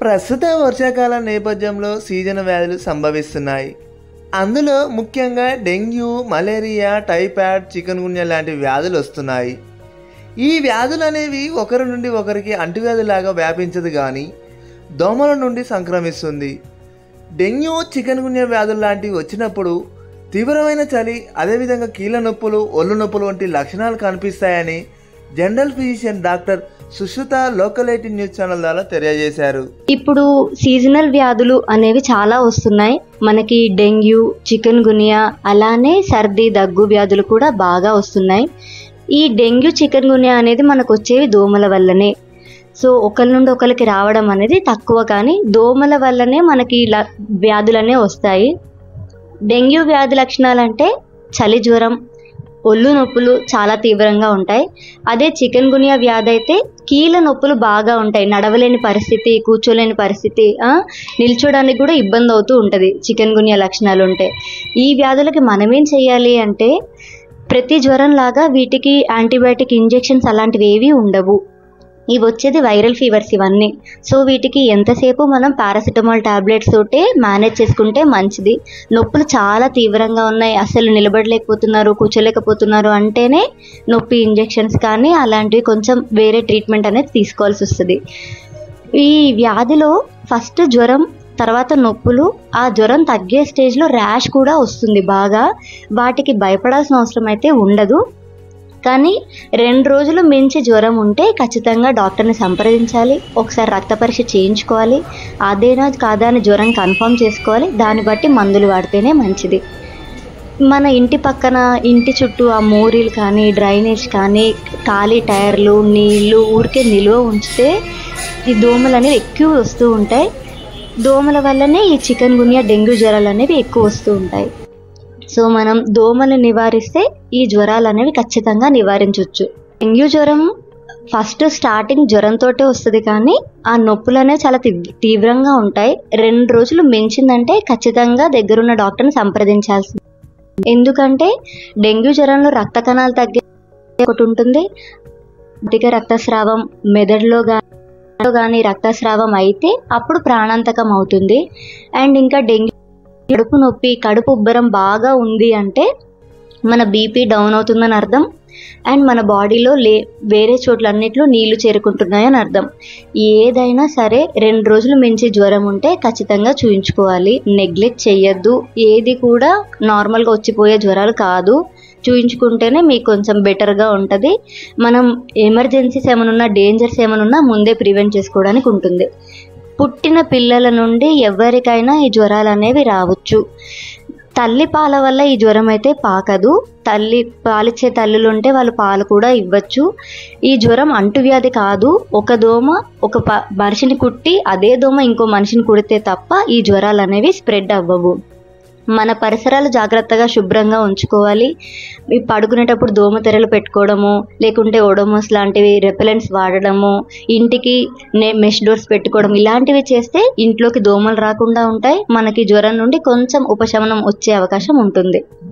ప్రస్తుత వర్షాకాల నేపథ్యంలో సీజన్ వ్యాధులు సంభవిస్తున్నాయి. అందులో ముఖ్యంగా డెంగ్యూ, మలేరియా, టైఫాయిడ్, చికెన్గున్యా లాంటి వ్యాధులు వస్తున్నాయి. ఈ వ్యాధులు అనేవి ఒకరి నుండి ఒకరికి అంటువ్యాధిలాగా వ్యాపించదు కానీ దోమల నుండి సంక్రమిస్తుంది. డెంగ్యూ, చికెన్గున్యా వ్యాధులు లాంటివి వచ్చినప్పుడు తీవ్రమైన చలి, అదేవిధంగా కీళ్ళ నొప్పులు, ఒళ్ళు నొప్పులు వంటి లక్షణాలు కనిపిస్తాయని general physician doctor Sushruta local 18 news channel ద్వారా తెలియజేశారు. ఇప్పుడు సీజనల్ వ్యాధులు అనేవి చాలా వస్తున్నాయి. మనకి డెంగ్యూ, చికెన్గున్యా, అలానే సర్ది, దగ్గు వ్యాధులు కూడా బాగా వస్తున్నాయి. ఈ డెంగ్యూ, చికెన్గున్యా అనేది మనకు వచ్చేవి దోమల వల్లనే. సో ఒకరి నుండి ఒకరికి రావడం అనేది తక్కువ, కానీ దోమల వల్లనే మనకి వ్యాధులనే వస్తాయి. డెంగ్యూ వ్యాధి లక్షణాలు అంటే చలి, జ్వరం, ఒళ్ళు నొప్పులు చాలా తీవ్రంగా ఉంటాయి. అదే చికెన్గున్యా వ్యాధి అయితే కీళ్ళ నొప్పులు బాగా ఉంటాయి, నడవలేని పరిస్థితి, కూర్చోలేని పరిస్థితి, నిల్చోడానికి కూడా ఇబ్బంది అవుతూ ఉంటుంది చికెన్గున్యా లక్షణాలు ఉంటే. ఈ వ్యాధులకి మనమేం చేయాలి అంటే, ప్రతి జ్వరం లాగా వీటికి యాంటీబయాటిక్ ఇంజెక్షన్స్ అలాంటివి ఏవి ఉండవు. ఇవి వచ్చేది వైరల్ ఫీవర్స్ ఇవన్నీ. సో వీటికి ఎంతసేపు మనం పారాసిటమాల్ టాబ్లెట్స్ తోటే మేనేజ్ చేసుకుంటే మంచిది. నొప్పులు చాలా తీవ్రంగా ఉన్నాయి, అసలు నిలబడలేకపోతున్నారు, కూర్చోలేకపోతున్నారు అంటేనే నొప్పి ఇంజెక్షన్స్ కానీ అలాంటివి కొంచెం వేరే ట్రీట్మెంట్ అనేది తీసుకోవాల్సి వస్తుంది. ఈ వ్యాధిలో ఫస్ట్ జ్వరం, తర్వాత నొప్పులు, ఆ జ్వరం తగ్గే స్టేజ్లో ర్యాష్ కూడా వస్తుంది బాగా. వాటికి భయపడాల్సిన అవసరం అయితే ఉండదు. కానీ 2 రోజులు మించి జ్వరం ఉంటే ఖచ్చితంగా డాక్టర్ని సంప్రదించాలి. ఒకసారి రక్త పరీక్ష చేయించుకోవాలి. అదేనా కాదా అని జ్వరం కన్ఫర్మ్ చేసుకోవాలి. దాన్ని బట్టి మందులు వాడితేనే మంచిది. మన ఇంటి పక్కన, ఇంటి చుట్టూ ఆ మోరీలు కానీ, డ్రైనేజ్ కానీ, ఖాళీ టైర్లు, నీళ్లు ఊరికే నిల్వ ఉంచితే ఈ దోమలు అనేవి ఎక్కువ వస్తూ ఉంటాయి. దోమల వల్లనే ఈ చికెన్గున్యా, డెంగ్యూ జ్వరాలు అనేవి ఎక్కువ వస్తూ ఉంటాయి. సో మనం దోమలు నివారిస్తే ఈ జ్వరాలు అనేవి ఖచ్చితంగా నివారించవచ్చు. డెంగ్యూ జ్వరం ఫస్ట్ స్టార్టింగ్ జ్వరంతో వస్తుంది, కానీ ఆ నొప్పులు అనేవి చాలా తీవ్రంగా ఉంటాయి. 2 రోజులు మించిందంటే ఖచ్చితంగా దగ్గరున్న డాక్టర్ని సంప్రదించాల్సింది. ఎందుకంటే డెంగ్యూ జ్వరంలో రక్త కణాలు తగ్గే ఒకటి ఉంటుంది. అధిక రక్తస్రావం, మెదడులో కానీ రక్తస్రావం అయితే అప్పుడు ప్రాణాంతకం అవుతుంది. అండ్ ఇంకా డెంగ్యూ కడుపు నొప్పి, కడుపు ఉబ్బరం బాగా ఉంది అంటే మన బీపీ డౌన్ అవుతుందని అర్థం. అండ్ మన బాడీలో వేరే చోట్లన్నిట్లో నీళ్లు చేరుకుంటున్నాయని అర్థం. ఏదైనా సరే 2 రోజులు మించి జ్వరం ఉంటే ఖచ్చితంగా చూయించుకోవాలి. నెగ్లెక్ట్ చెయ్యొద్దు. ఏది కూడా నార్మల్గా వచ్చిపోయే జ్వరాలు కాదు. చూయించుకుంటేనే మీకు కొంచెం బెటర్గా ఉంటుంది. మనం ఎమర్జెన్సీస్ ఏమైనా ఉన్నా, డేంజర్స్ ఏమైనా ఉన్నా ముందే ప్రివెంట్ చేసుకోవడానికి ఉంటుంది. పుట్టిన పిల్లల నుండి ఎవరికైనా ఈ జ్వరాలు అనేవి రావచ్చు. తల్లి పాల వల్ల ఈ జ్వరం అయితే పాకదు. పాలిచ్చే తల్లులు ఉంటే వాళ్ళు పాలు కూడా ఇవ్వచ్చు. ఈ జ్వరం అంటువ్యాధి కాదు. ఒక దోమ ఒక మనిషిని కుట్టి అదే దోమ ఇంకో మనిషిని కుడితే తప్ప ఈ జ్వరాలు అనేవి స్ప్రెడ్ అవ్వవు. మన పరిసరాలు జాగ్రత్తగా శుభ్రంగా ఉంచుకోవాలి. పడుకునేటప్పుడు దోమ తెరలు పెట్టుకోవడము, లేకుంటే ఓడోమోస్ లాంటివి రెపెలెంట్స్ వాడడము, ఇంటికి మెష్ డోర్స్ పెట్టుకోవడం, ఇలాంటివి చేస్తే ఇంట్లోకి దోమలు రాకుండా ఉంటాయి. మనకి జ్వరం నుండి కొంచెం ఉపశమనం వచ్చే అవకాశం ఉంటుంది.